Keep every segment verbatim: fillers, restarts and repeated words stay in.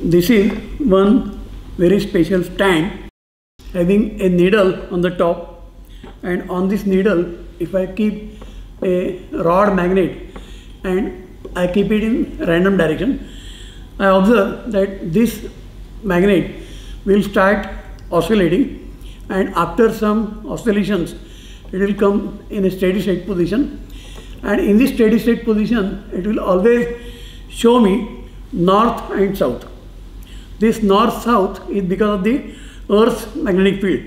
This is one very special stand having a needle on the top, and on this needle if I keep a rod magnet and I keep it in random direction, I observe that this magnet will start oscillating, and after some oscillations it will come in a steady state position, and in this steady state position it will always show me north and south. This north south is because of the Earth's magnetic field,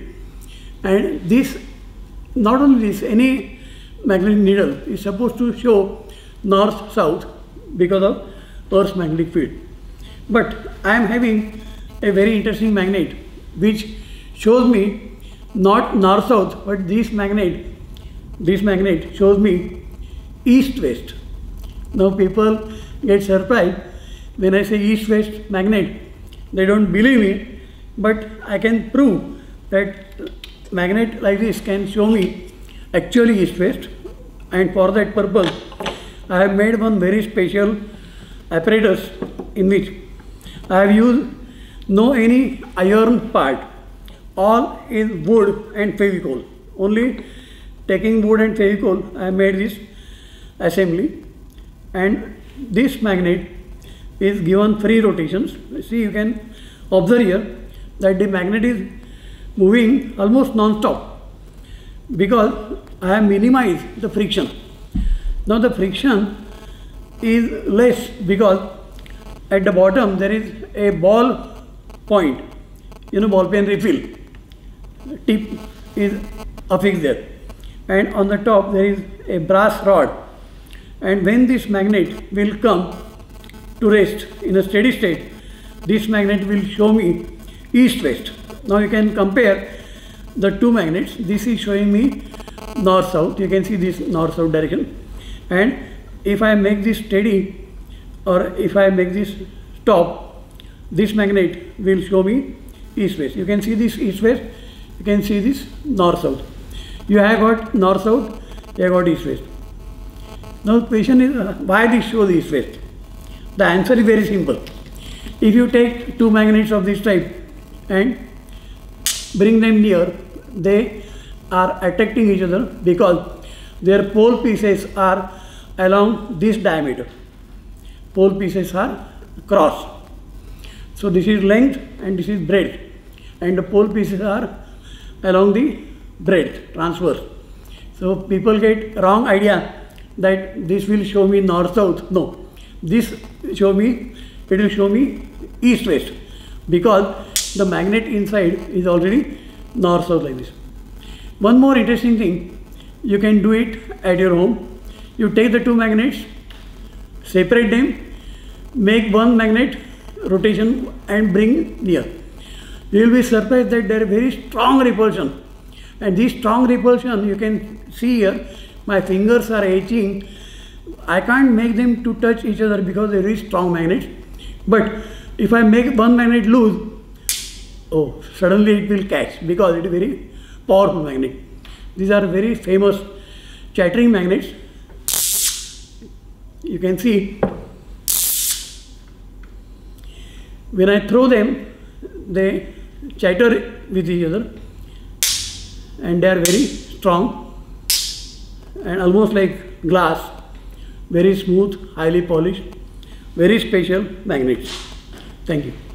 and this, not only this, any magnetic needle is supposed to show north south because of Earth's magnetic field. But I am having a very interesting magnet which shows me not north south, but this magnet this magnet shows me east west. Now people get surprised when I say east west magnet. They don't believe me, but I can prove that magnet like this can show me actually east west, and for that purpose I have made one very special apparatus in which I have used no any iron part, all is wood and fevicol. Only taking wood and fevicol I have made this assembly, and this magnet is given free rotations. See, you can observe here that the magnet is moving almost non-stop because I have minimized the friction. Now the friction is less because at the bottom there is a ball point, you know, ball pen refill tip is affixed there, and on the top there is a brass rod, and when this magnet will come to rest in a steady state, this magnet will show me east west. Now you can compare the two magnets. This is showing me north south. You can see this north south direction, and if I make this steady, or if I make this stop, this magnet will show me east west. You can see this east west, you can see this north south. You have got north south, you have got east west. Now the question is, uh, why this shows east west? The answer is very simple. If you take two magnets of this type and bring them near, they are attracting each other because their pole pieces are along this diameter. Pole pieces are cross. So this is length and this is breadth, and the pole pieces are along the breadth, transverse. So people get wrong idea that this will show me north south. No. This show me, it will show me east west because the magnet inside is already north south like this. One more interesting thing, you can do it at your home. You take the two magnets, separate them, make one magnet rotation and bring near. You will be surprised that there is very strong repulsion, and this strong repulsion you can see here. My fingers are itching. I can't make them to touch each other because they are very strong magnets. But if I make one magnet loose, oh, suddenly it will catch because it is very powerful magnet. These are very famous chattering magnets. You can see when I throw them, they chatter with each other, and they are very strong and almost like glass. Very smooth, highly polished, very special magnets. Thank you.